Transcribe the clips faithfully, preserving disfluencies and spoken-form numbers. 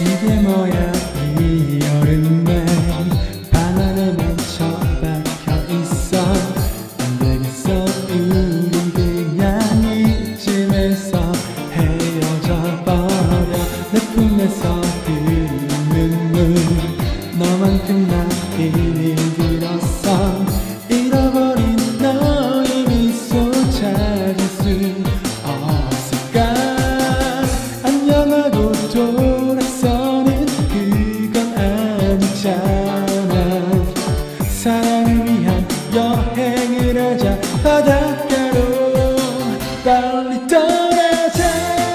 이게 뭐야 이 여름에 바나나에 맺혀 박혀있어. 안 되겠어 우리 그냥 이쯤에서 헤어져 버려. 내 품에서 흐르는 눈물 너만큼 난 힘이 들었어. 잃어버린 너의 미소 찾을 수 없을까. 안녕하고 돌아서는 그건 아니잖아. 사랑을 위한 여행을 하자. 바닷가로 빨리 떠나자.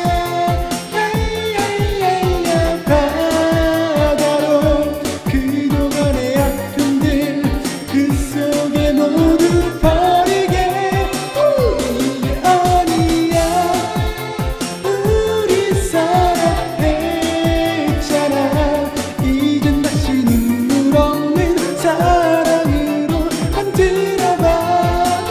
바다로 그동안의 아픔들 그 속에 모두 버리게. 이게 아니야 우리 사랑했잖아. 이젠 다시 눈물 없는 사랑으로 만들어봐.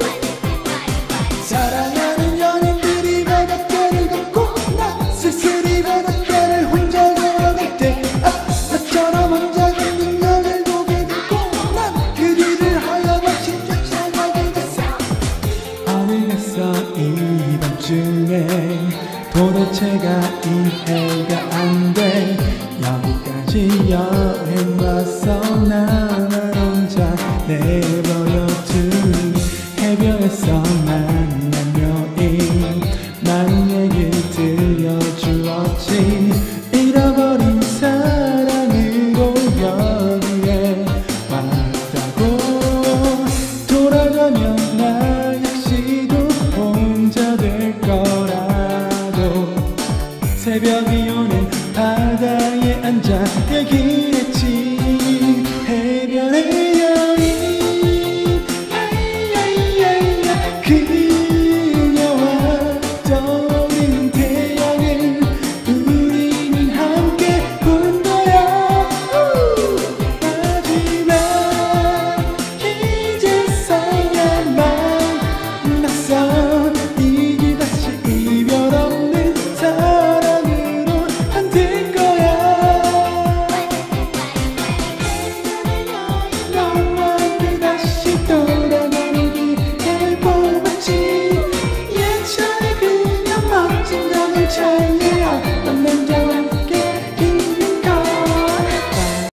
사랑하는 연인들이 바닷가를 걷고 나 쓸쓸히 바닷가를 혼자 걸어갈 때 아, 나처럼 혼자 걷는 너를 보게 되고 난 그리를 하염없이 쫓아가게 됐어. 어디 갔어 이 밤중에 도대체가 이해가 안 돼. 여기까지 여행 왔어 나만 혼자 내버려둔 해변에서 만난 여인 많은 얘기 들려주었지. 잃어버린 사랑으로 여기에 왔다고. 돌아가면 나 역시도 혼자 될 거라고. 새벽이 오는 바다에 앉아 얘기했지. 해변에